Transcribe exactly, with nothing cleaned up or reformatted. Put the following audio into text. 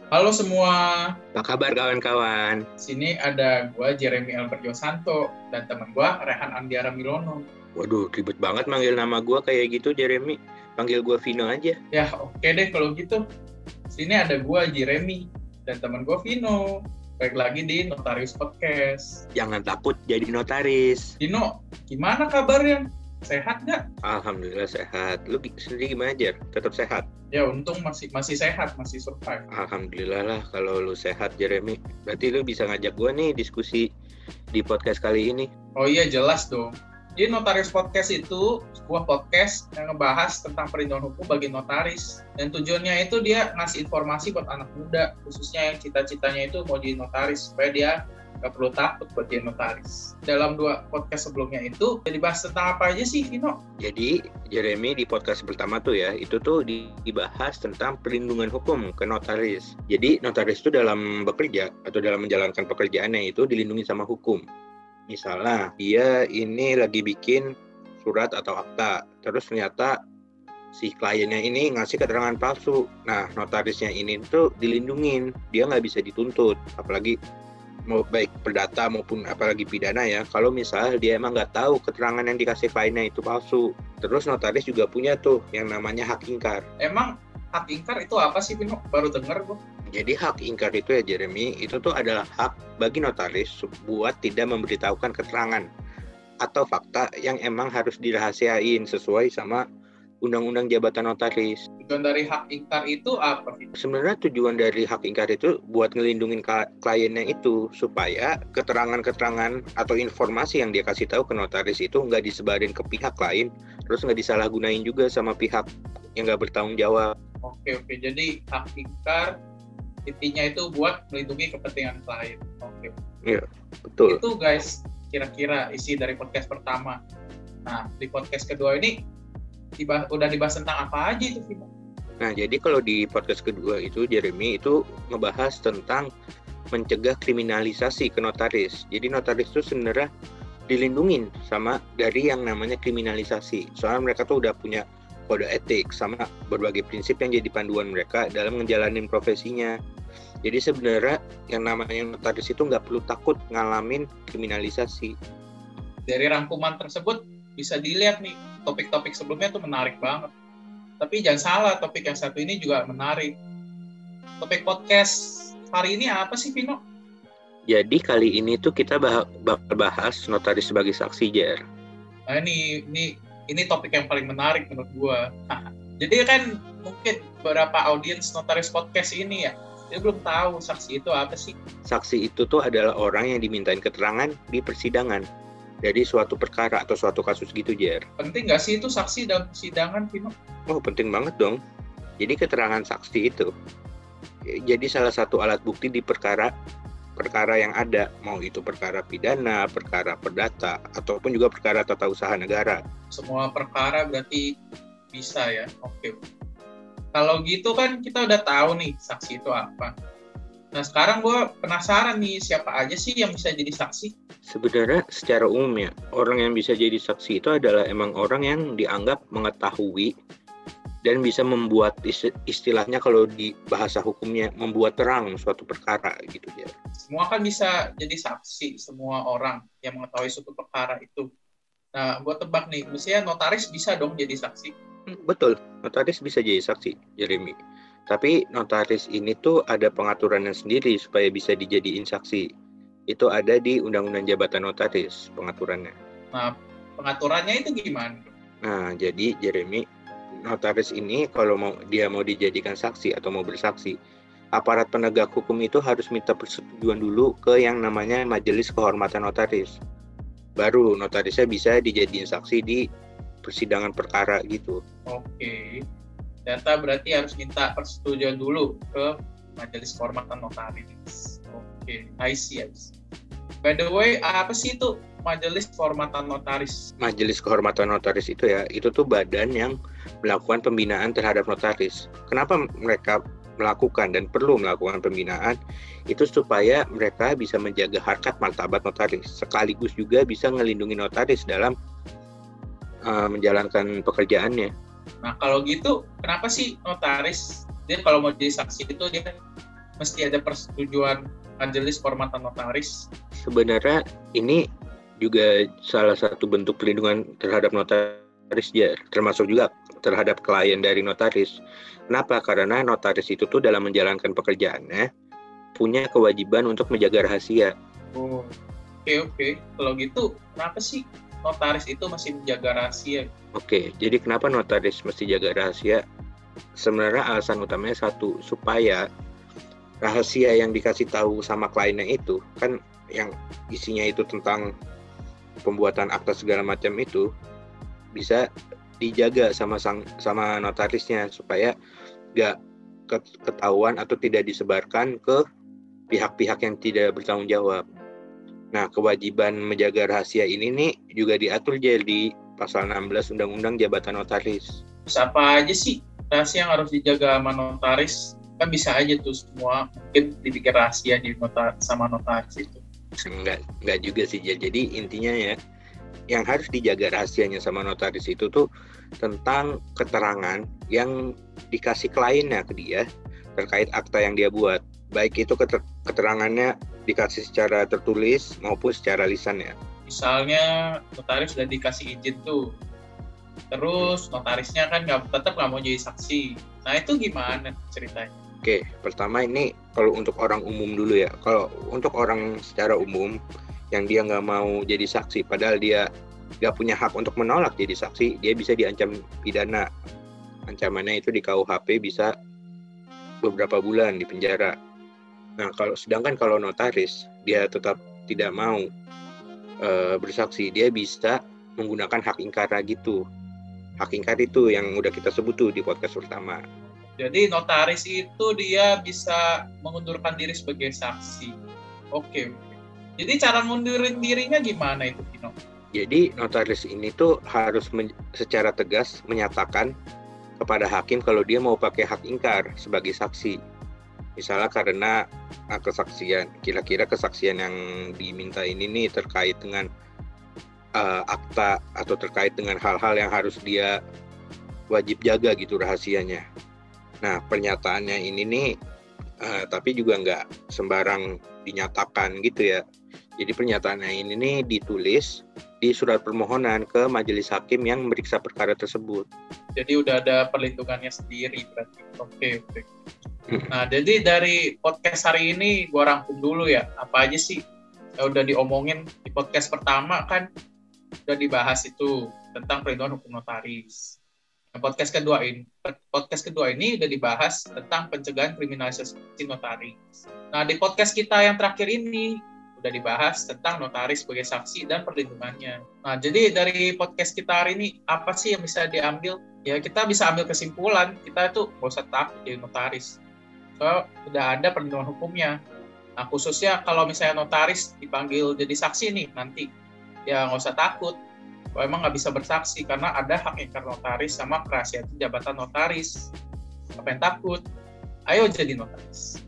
Halo semua, Apa kabar kawan-kawan? sini ada gua Jeremy Alberto Santo dan teman gua Rehan Andiara Milono. Waduh, ribet banget manggil nama gue kayak gitu, Jeremy. Panggil gue Vino aja. Ya oke deh kalau gitu. Sini ada gua Jeremy dan teman gua Vino. Baik lagi di Notarius Podcast. Jangan takut jadi notaris. Vino, gimana kabarnya? Sehat nggak? Alhamdulillah sehat. Lu sendiri gimana, Jer? Tetap sehat? Ya untung masih masih sehat, masih survive. Alhamdulillah lah kalau lu sehat, Jeremy. Berarti lu bisa ngajak gue nih diskusi di podcast kali ini. Oh iya jelas dong. Jadi Notarius Podcast itu sebuah podcast yang ngebahas tentang perlindungan hukum bagi notaris. Dan tujuannya itu dia ngasih informasi buat anak muda, khususnya yang cita-citanya itu mau jadi notaris, supaya dia nggak perlu takut buat jadi notaris. Dalam dua podcast sebelumnya itu, jadi bahas tentang apa aja sih, Vino? Jadi, Jeremy di podcast pertama tuh ya, itu tuh dibahas tentang perlindungan hukum ke notaris. Jadi, notaris itu dalam bekerja atau dalam menjalankan pekerjaannya itu dilindungi sama hukum. Misalnya, dia ini lagi bikin surat atau akta, terus ternyata si kliennya ini ngasih keterangan palsu. Nah, notarisnya ini tuh dilindungin, dia nggak bisa dituntut, apalagi mau baik perdata maupun apalagi pidana ya. Kalau misalnya dia emang nggak tahu keterangan yang dikasih kliennya itu palsu. Terus notaris juga punya tuh yang namanya hak ingkar. Emang hak ingkar itu apa sih, Vino? Baru denger gue. Jadi hak ingkar itu ya Jeremy, itu tuh adalah hak bagi notaris buat tidak memberitahukan keterangan atau fakta yang emang harus dirahasiain sesuai sama Undang-Undang Jabatan Notaris. Tujuan dari hak ingkar itu apa, Vino? Sebenarnya tujuan dari hak ingkar itu buat ngelindungin kliennya itu supaya keterangan-keterangan atau informasi yang dia kasih tahu ke notaris itu nggak disebarin ke pihak lain, terus nggak disalahgunain juga sama pihak yang nggak bertanggung jawab. Oke, oke. Jadi hak ingkar intinya itu buat melindungi kepentingan klien. Oke. Iya, betul. Itu guys, kira-kira isi dari podcast pertama. Nah, di podcast kedua ini dibahas, udah dibahas tentang apa aja itu, Vino? Nah, jadi kalau di podcast kedua itu Jeremy itu ngebahas tentang mencegah kriminalisasi ke notaris. Jadi notaris itu sebenarnya dilindungin sama dari yang namanya kriminalisasi. Soalnya mereka tuh udah punya kode etik sama berbagai prinsip yang jadi panduan mereka dalam ngejalanin profesinya. Jadi sebenarnya yang namanya notaris itu nggak perlu takut ngalamin kriminalisasi. Dari rangkuman tersebut bisa dilihat nih, topik-topik sebelumnya tuh menarik banget. Tapi jangan salah, topik yang satu ini juga menarik. Topik podcast hari ini apa sih, Vino? Jadi kali ini tuh kita bakal bahas notaris sebagai saksi, Jer. Nah ini, ini, ini topik yang paling menarik menurut gua. Nah, jadi kan mungkin beberapa audiens notaris podcast ini ya, dia belum tahu saksi itu apa sih. Saksi itu tuh adalah orang yang dimintain keterangan di persidangan dari suatu perkara atau suatu kasus gitu, Jer. Penting nggak sih itu saksi dalam persidangan, Vino? Oh, penting banget dong. Jadi keterangan saksi itu jadi salah satu alat bukti di perkara perkara yang ada, mau itu perkara pidana, perkara perdata, ataupun juga perkara tata usaha negara. Semua perkara berarti bisa ya. Oke. Kalau gitu kan kita udah tahu nih saksi itu apa. Nah sekarang gue penasaran nih, siapa aja sih yang bisa jadi saksi? Sebenarnya secara umum ya, orang yang bisa jadi saksi itu adalah emang orang yang dianggap mengetahui dan bisa membuat istilahnya kalau di bahasa hukumnya membuat terang suatu perkara gitu ya. Semua kan bisa jadi saksi, semua orang yang mengetahui suatu perkara itu. Nah, gue tebak nih, misalnya notaris bisa dong jadi saksi. Betul, notaris bisa jadi saksi, Jeremy. Tapi notaris ini tuh ada pengaturannya sendiri supaya bisa dijadiin saksi. Itu ada di Undang-Undang Jabatan Notaris pengaturannya. Nah, pengaturannya itu gimana? Nah, jadi Jeremy, notaris ini kalau mau dia mau dijadikan saksi atau mau bersaksi, aparat penegak hukum itu harus minta persetujuan dulu ke yang namanya Majelis Kehormatan Notaris. Baru notarisnya bisa dijadiin saksi di persidangan perkara gitu. Oke. Data berarti harus minta persetujuan dulu ke Majelis Kehormatan Notaris. Oke, I see, I see. By the way, apa sih itu Majelis Kehormatan Notaris? Majelis Kehormatan Notaris itu ya, itu tuh badan yang melakukan pembinaan terhadap notaris. Kenapa mereka melakukan dan perlu melakukan pembinaan? Itu supaya mereka bisa menjaga harkat martabat notaris, sekaligus juga bisa ngelindungi notaris dalam uh, menjalankan pekerjaannya. Nah, kalau gitu, kenapa sih notaris, dia kalau mau jadi saksi itu dia mesti ada persetujuan majelis kehormatan notaris? Sebenarnya ini juga salah satu bentuk perlindungan terhadap notaris ya, termasuk juga terhadap klien dari notaris. Kenapa? Karena notaris itu tuh dalam menjalankan pekerjaannya punya kewajiban untuk menjaga rahasia. Oh, oke okay, oke. Okay. Kalau gitu, kenapa sih notaris itu masih menjaga rahasia? Oke, okay, jadi kenapa notaris mesti jaga rahasia? Sebenarnya alasan utamanya satu, supaya rahasia yang dikasih tahu sama kliennya itu, kan yang isinya itu tentang pembuatan akta segala macam itu, bisa dijaga sama sang, sama notarisnya supaya nggak ketahuan atau tidak disebarkan ke pihak-pihak yang tidak bertanggung jawab. Nah, kewajiban menjaga rahasia ini nih juga diatur di pasal enam belas Undang-Undang Jabatan Notaris. Terus apa aja sih rahasia yang harus dijaga sama notaris? Kan bisa aja tuh semua mungkin dibikin rahasia di notar sama notaris itu. Enggak, enggak juga sih. Jadi intinya ya, yang harus dijaga rahasianya sama notaris itu tuh tentang keterangan yang dikasih kliennya ke dia terkait akta yang dia buat. Baik itu keterangannya dikasih secara tertulis maupun secara lisan ya. Misalnya notaris sudah dikasih izin tuh, terus notarisnya kan nggak tetap nggak mau jadi saksi. Nah itu gimana ceritanya? Oke, pertama ini kalau untuk orang umum dulu ya. Kalau untuk orang secara umum yang dia nggak mau jadi saksi, padahal dia nggak punya hak untuk menolak jadi saksi, dia bisa diancam pidana. Ancamannya itu di K U H P bisa beberapa bulan di penjara. Nah, kalau sedangkan kalau notaris dia tetap tidak mau e, bersaksi, dia bisa menggunakan hak ingkar gitu. Hak ingkar itu yang udah kita sebut tuh di podcast pertama. Jadi notaris itu dia bisa mengundurkan diri sebagai saksi. Oke. Jadi cara ngundurin dirinya gimana itu, Kino? Jadi notaris ini tuh harus men- secara tegas menyatakan kepada hakim kalau dia mau pakai hak ingkar sebagai saksi. Misalnya karena nah, kesaksian, kira-kira kesaksian yang diminta ini nih terkait dengan uh, akta atau terkait dengan hal-hal yang harus dia wajib jaga gitu rahasianya. Nah, pernyataannya ini nih uh, tapi juga nggak sembarang dinyatakan gitu ya. Jadi pernyataannya ini nih ditulis di surat permohonan ke majelis hakim yang memeriksa perkara tersebut. Jadi udah ada perlindungannya sendiri berarti. Oke, oke. Nah, jadi dari podcast hari ini gue rangkum dulu ya. Apa aja sih yang udah diomongin di podcast pertama kan udah dibahas itu tentang perlindungan hukum notaris. Nah, podcast kedua ini, podcast kedua ini udah dibahas tentang pencegahan kriminalisasi notaris. Nah, di podcast kita yang terakhir ini udah dibahas tentang notaris sebagai saksi dan perlindungannya. Nah, jadi dari podcast kita hari ini apa sih yang bisa diambil? Ya, kita bisa ambil kesimpulan kita itu nggak usah takut jadi notaris. So, udah ada perlindungan hukumnya. Nah, khususnya kalau misalnya notaris dipanggil jadi saksi nih nanti, ya nggak usah takut. Kalau emang nggak bisa bersaksi karena ada hak ingkar notaris sama kerahasiaan jabatan notaris. Apa yang takut? Ayo jadi notaris.